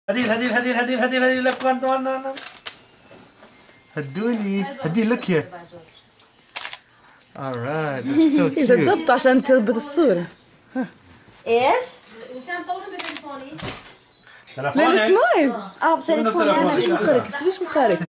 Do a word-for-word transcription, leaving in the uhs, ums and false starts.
هديل هديل هديل هديل هديل هديل لك وان وان هدولي هديل لك here. Alright, that's so cute. تظبط عشان تثبت الصورة. ايش؟ وسام صوري بتليفوني. لا السمايل. اه بتليفوني. سويش مخارك سويش مخارك.